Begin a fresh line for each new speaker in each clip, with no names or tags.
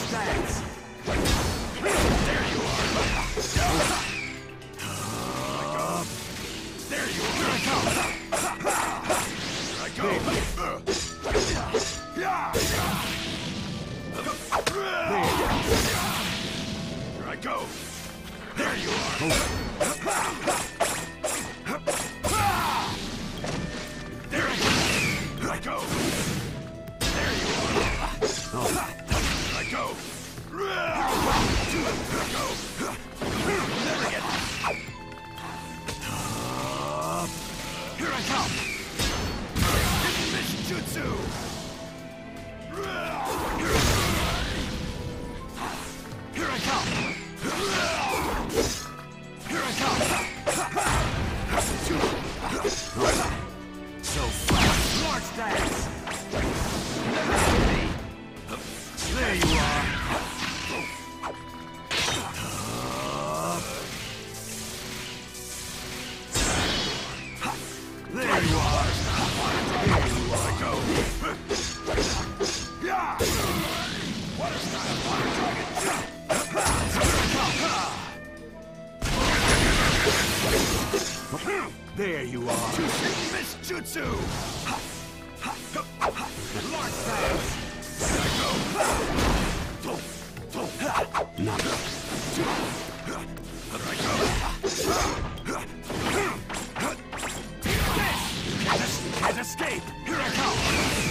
dance.
There you are. There you are.
Here I come.
Here I go. Here I go. There you are. There I go. There you are. Here I go. Never get.
Here I come.
Mission Jutsu.
Here I come. Here I come. So fast. Large dance. Never hit me. There you are. There you are.
Here I go. Yeah. What a style fire target.
There you are.
Miss Jutsu.
Large dance.
Here I go. Here I go.
Can't escape. Here I come.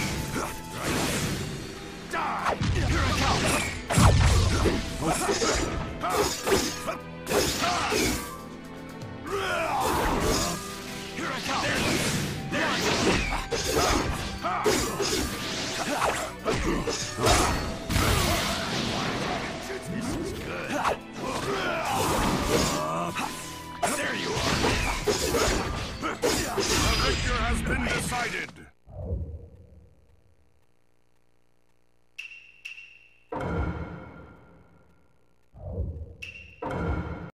Die.
Here I come. Here I come.
There you go. This is good. There you are. The victor has been decided.